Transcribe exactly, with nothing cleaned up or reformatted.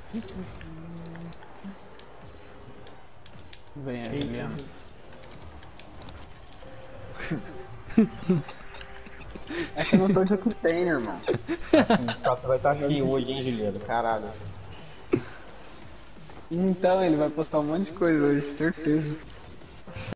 Vem aí, Juliano. É que eu não tô de Octane, irmão. Acho que o status vai estar cheio hoje, hein, Juliano? Caralho. Então, ele vai postar um monte de coisa hoje, certeza.